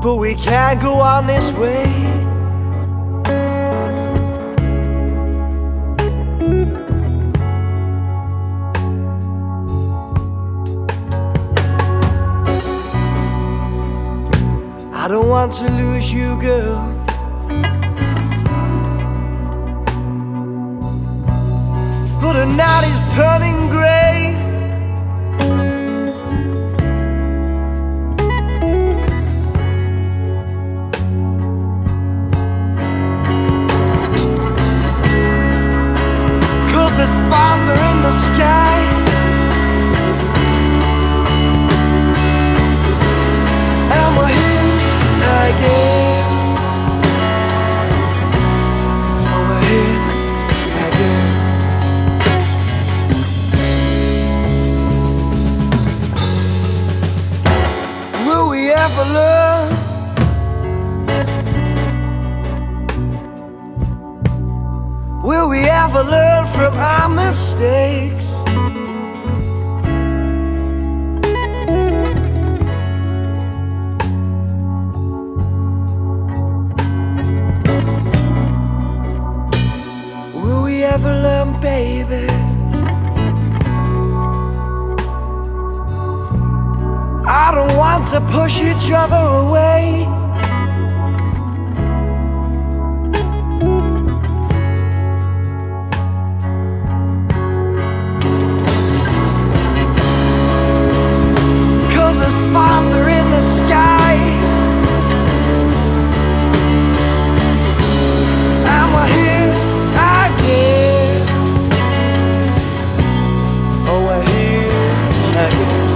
but we can't go on this way. I don't want to lose you, girl, but the night is turning grey. Cause there's thunder in the sky, and we're here again. Oh, we're here again. Will we ever learn? Will we ever learn from our mistakes? Will we ever learn, baby? I don't want to push each other away. Cause there's thunder in the sky, and we're here again. Oh, we're here again.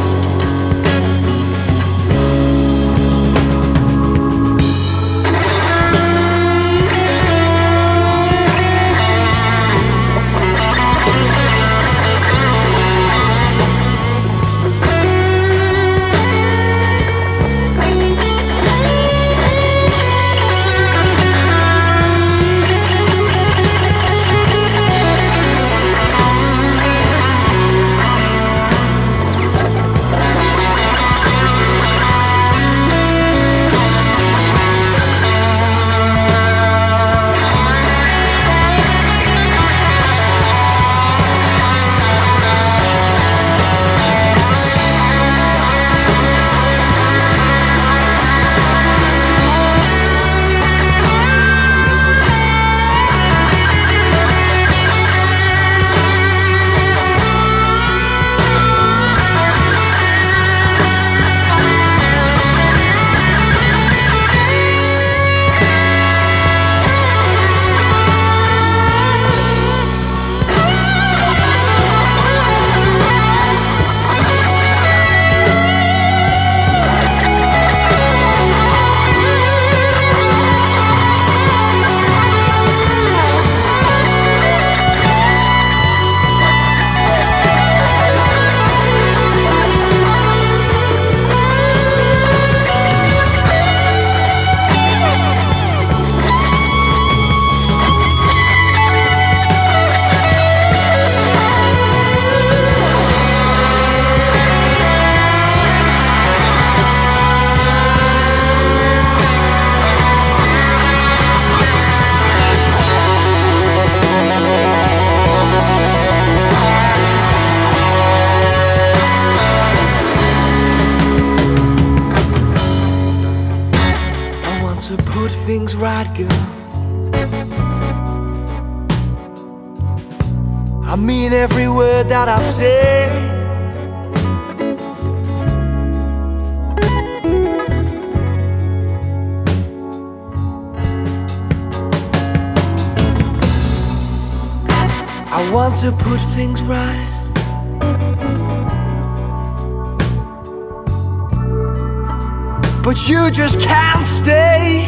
To put things right, girl, I mean every word that I say. I want to put things right, but you just can't stay.